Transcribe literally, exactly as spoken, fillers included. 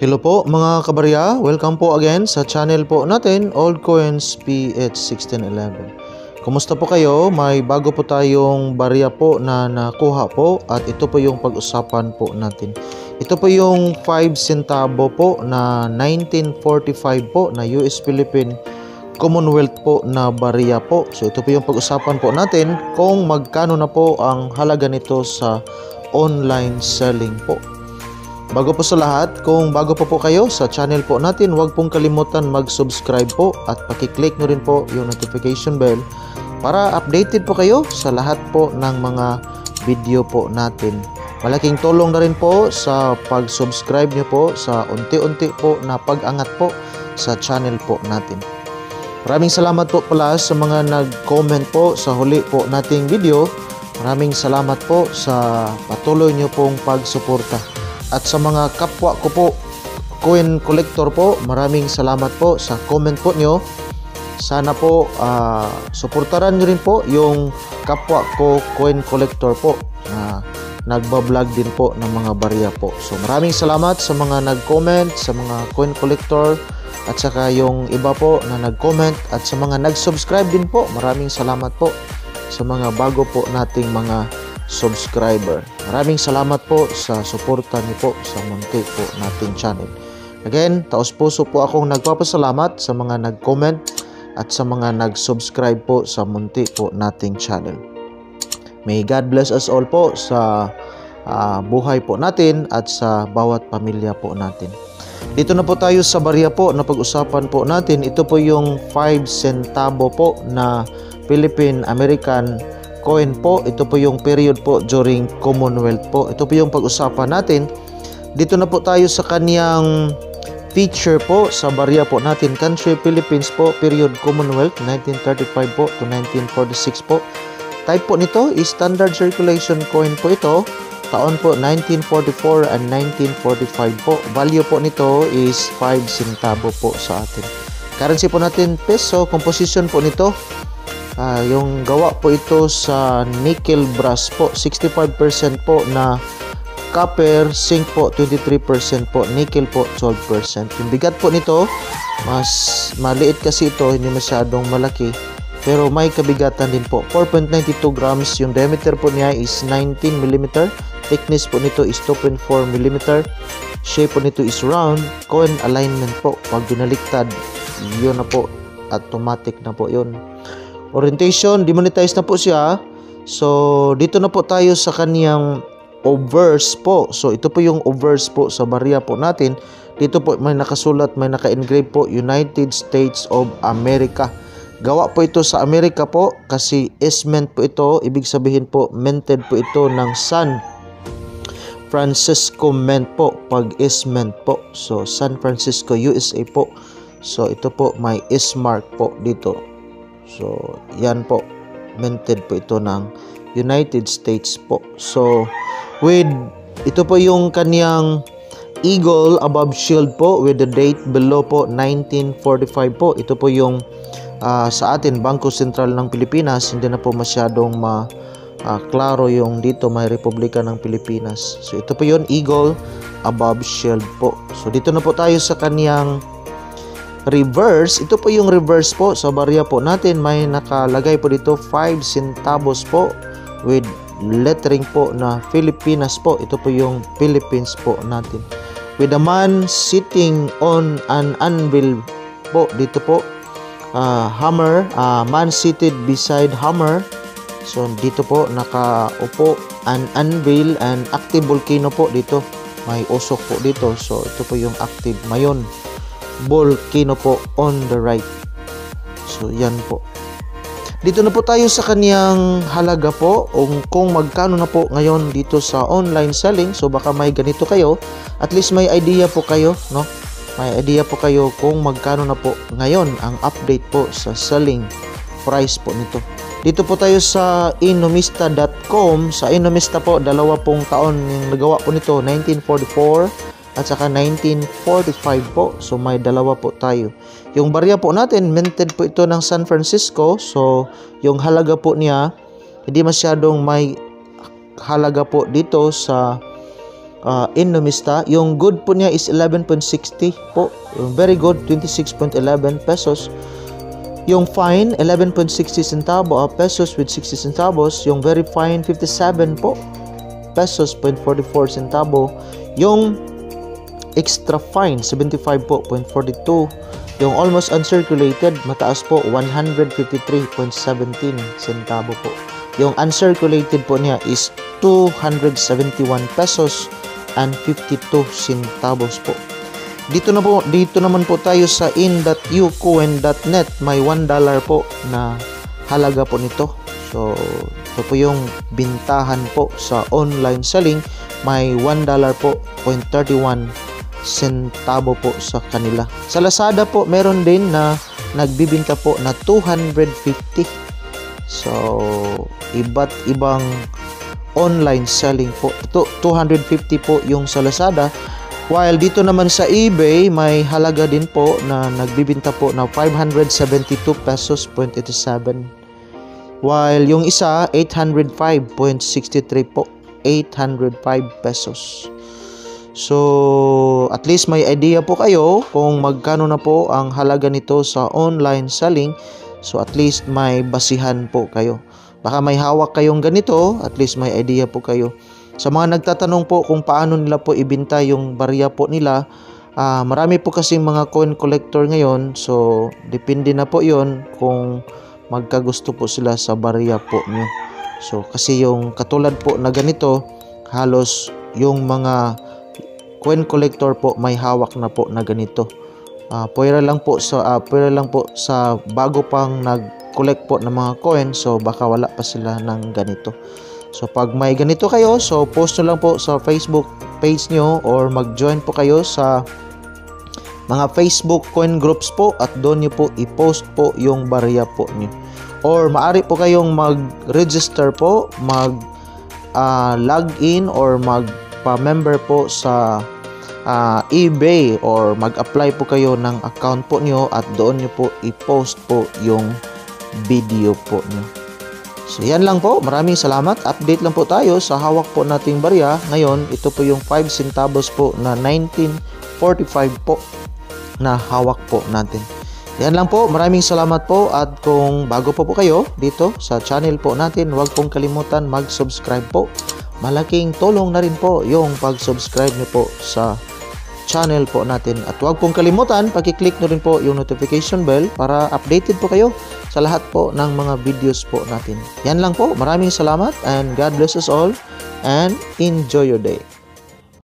Hello po mga kabarya, welcome po again sa channel po natin, Old Coins P H sixteen eleven. Kumusta po kayo? May bago po tayong barya po na nakuha po at ito po yung pag-usapan po natin. Ito po yung five centavo po na nineteen forty-five po na U S Philippine Commonwealth po na barya po. So ito po yung pag-usapan po natin kung magkano na po ang halaga nito sa online selling po. Bago po sa lahat, kung bago po po kayo sa channel po natin, huwag pong kalimutan mag-subscribe po at pakiclick nyo rin po yung notification bell para updated po kayo sa lahat po ng mga video po natin. Malaking tulong na rin po sa pag-subscribe nyo po sa unti-unti po na pag-angat po sa channel po natin. Maraming salamat po pala sa mga nag-comment po sa huli po nating video. Maraming salamat po sa patuloy nyo pong pagsuporta. At sa mga kapwa ko po, coin collector po, maraming salamat po sa comment po nyo. Sana po uh, suportaran nyo rin po yung kapwa ko coin collector po na nagbablog din po ng mga barya po. So maraming salamat sa mga nag-comment, sa mga coin collector at saka yung iba po na nag-comment at sa mga nag-subscribe din po. Maraming salamat po sa mga bago po nating mga subscriber. Maraming salamat po sa suporta niyo po sa munti po nating channel. Again, taos puso po akong nagpapasalamat sa mga nag-comment at sa mga nag-subscribe po sa munti po nating channel. May God bless us all po sa uh, buhay po natin at sa bawat pamilya po natin. Dito na po tayo sa barya po na pag-usapan po natin. Ito po yung five centavo po na Philippine American coin po. Ito po yung period po during Commonwealth po. Ito po yung pag-usapan natin. Dito na po tayo sa kaniyang feature po sa barya po natin. Country Philippines po, period Commonwealth nineteen thirty-five po to nineteen forty-six po. Type po nito is standard circulation coin po ito. Taon po nineteen forty-four and nineteen forty-five po. Value po nito is five centavo po sa atin. Currency po natin peso. Composition po nito, Uh, yung gawa po ito sa nickel brass po, sixty-five percent po na copper, zinc po twenty-three percent po, nickel po twelve percent. Yung bigat po nito, mas maliit kasi ito, hindi masyadong malaki, pero may kabigatan din po, four point nine two grams. Yung diameter po niya is nineteen millimeter, thickness po nito is two point four millimeter, shape po nito is round. Coin alignment po, pag binaliktad, yun na po, automatic na po yun. Orientation, demonetized na po siya. So, dito na po tayo sa kaniyang obverse po. So, ito po yung obverse po sa barya po natin. Dito po may nakasulat, may naka-engrave po, United States of America. Gawa po ito sa Amerika po kasi is-mint po ito. Ibig sabihin po, minted po ito ng San Francisco Mint po. Pag is-mint po. So, San Francisco, U S A po. So, ito po may is-mark po dito. So, yan po. Minted po ito ng United States po. So, with, ito po yung kaniyang eagle above shield po with the date below po, nineteen forty-five po. Ito po yung uh, sa atin, Bangko Sentral ng Pilipinas. Hindi na po masyadong ma, uh, klaro yung dito may Republika ng Pilipinas. So, ito po yun, eagle above shield po. So, dito na po tayo sa kaniyang reverse. Ito po yung reverse po sa barya po natin. May nakalagay po dito five centavos po with lettering po na Filipinas po. Ito po yung Philippines po natin. With a man sitting on an anvil po. Dito po uh, hammer, uh, man seated beside hammer. So dito po nakaupo an anvil and active volcano po dito. May usok po dito. So ito po yung active mayon volcano po on the right. So yan po. Dito na po tayo sa kaniyang halaga po kung, kung magkano na po ngayon dito sa online selling. So baka may ganito kayo, at least may idea po kayo, no? May idea po kayo kung magkano na po ngayon ang update po sa selling price po nito. Dito po tayo sa inomista dot com. Sa Inomista po, dalawa pong taon yung nagawa po nito, nineteen forty-four at saka nineteen forty-five po. So may dalawa po tayo. Yung barya po natin, minted po ito ng San Francisco. So yung halaga po niya, hindi masyadong may halaga po dito sa uh, in numista. Yung good po niya is eleven point six zero po. Yung very good, twenty-six point one one pesos. Yung fine, eleven point six zero centavo, uh, pesos with sixty centavos. Yung very fine, fifty-seven po pesos point four four centavo. Yung extra fine, seventy-five po point four two. Yung almost uncirculated, mataas po, one hundred fifty-three point one seven centavo po. Yung uncirculated po niya is two hundred seventy-one pesos and fifty-two centavos po. Dito na po, dito naman po tayo sa in dot u coin dot net. May one dollar po na halaga po nito. So, ito po yung bintahan po sa online selling. May one dollar po point three one centavo po sa kanila. Sa Lazada po, meron din na nagbibinta po na two hundred fifty. So, iba't ibang online selling po. Ito, two hundred fifty po yung sa Lazada. While dito naman sa eBay, may halaga din po na nagbibinta po na five hundred seventy-two pesos point eight seven. While yung isa, eight hundred five point six three po. eight hundred five pesos. So, at least may idea po kayo kung magkano na po ang halaga nito sa online selling. So, at least may basihan po kayo. Baka may hawak kayong ganito, at least may idea po kayo. Sa mga nagtatanong po kung paano nila po ibinta yung barya po nila, uh, marami po kasi mga coin collector ngayon. So, depende na po yon kung magkagusto po sila sa barya po nyo. So, kasi yung katulad po na ganito, halos yung mga coin collector po may hawak na po na ganito. Uh, pwera lang po sa uh, pwera lang po sa bago pang nag-collect po ng mga coin, so baka wala pa sila ng ganito. So pag may ganito kayo, so post nyo lang po sa Facebook page nyo or mag-join po kayo sa mga Facebook coin groups po at doon nyo po i-post po yung barya po nyo. Or maaari po kayong mag-register po, mag uh, log in or mag pa-member po sa uh, eBay or mag-apply po kayo ng account po nyo at doon nyo po i-post po yung video po nyo. So yan lang po, maraming salamat. Update lang po tayo sa hawak po nating barya. Ngayon, ito po yung five centavos po na nineteen forty-five po na hawak po natin. Yan lang po, maraming salamat po at kung bago po po kayo dito sa channel po natin, huwag pong kalimutan mag-subscribe po. Malaking tulong na rin po yung pag-subscribe niyo po sa channel po natin. At huwag pong kalimutan, pag-click nyo rin po yung notification bell para updated po kayo sa lahat po ng mga videos po natin. Yan lang po, maraming salamat and God bless us all and enjoy your day.